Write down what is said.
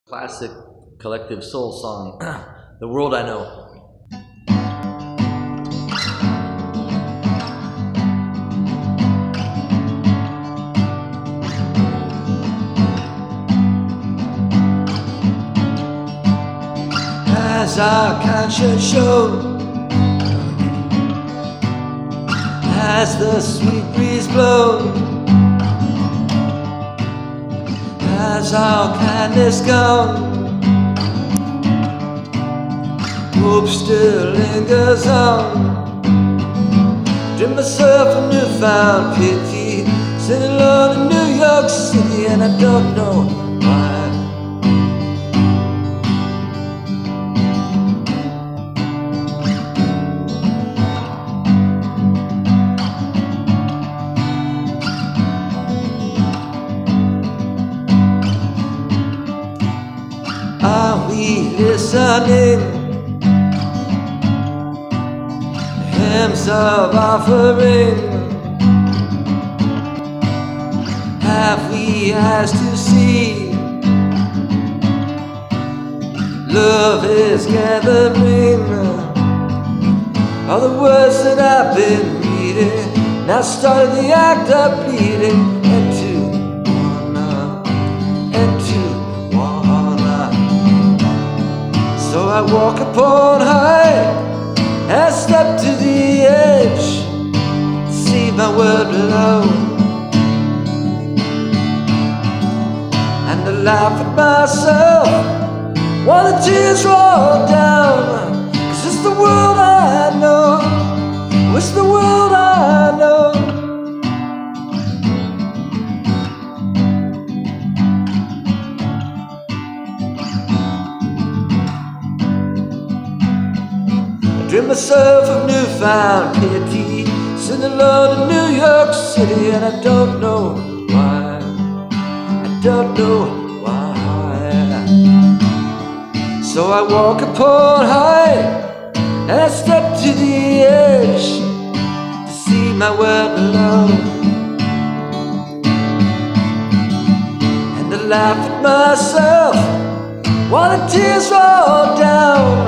Classic collective soul song, The World I Know. As our conscience shows, as the sweet breeze blows, as our kindness comes, hope still lingers on. Dream myself a newfound pity, sitting alone in New York City, and I don't know why. Are we listening? Hymns of offering. Have we eyes to see? Love is gathering. All the words that I've been reading now started the act of bleeding into So I walk upon high and step to the edge to see my world below, and I laugh at myself while the tears roll down, 'cause it's the world I know, it's the world I know. Dream myself of newfound pity, sitting alone in New York City, and I don't know why, I don't know why. So I walk upon high and I step to the edge to see my world below, and I laugh at myself while the tears roll down,